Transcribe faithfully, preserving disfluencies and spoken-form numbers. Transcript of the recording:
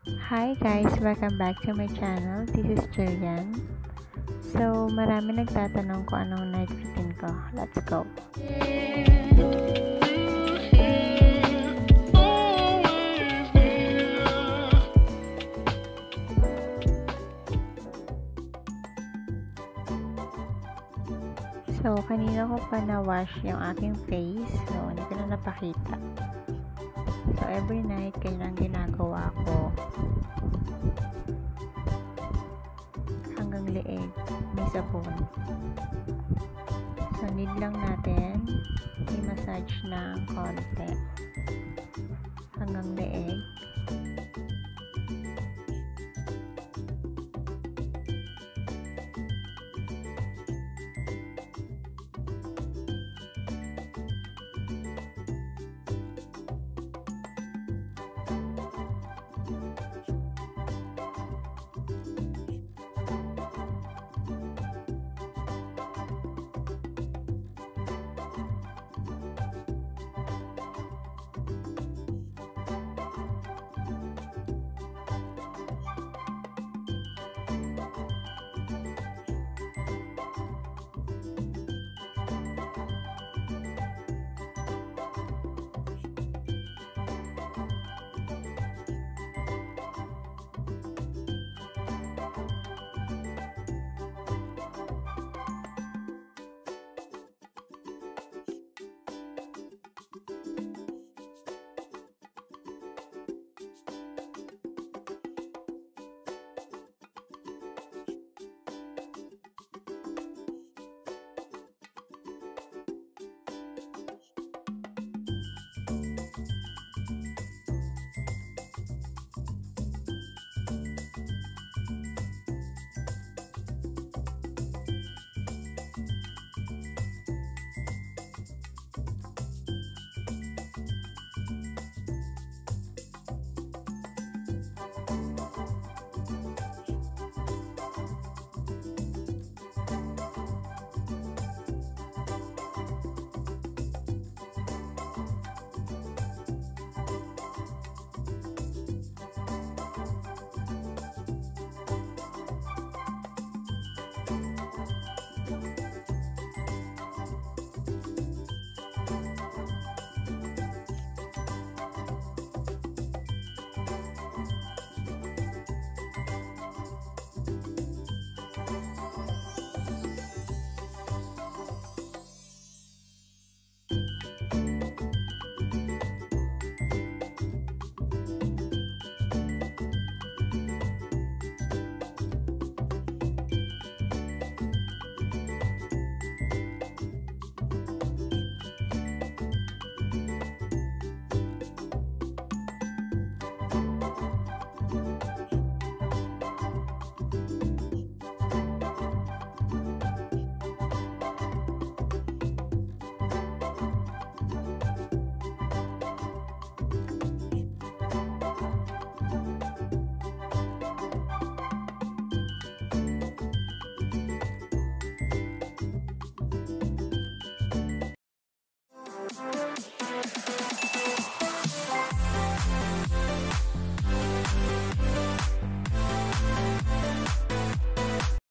Hi guys! Welcome back to my channel. This is Jillian. So, marami nagtatanong ko anong night routine ko. Let's go! So, kanina ko pa na-wash yung aking face. So, hindi ko na napakita. So, every night, kailan ginagawa ko hanggang leeg, may sabon. So, need lang natin i-massage ng konti hanggang leeg.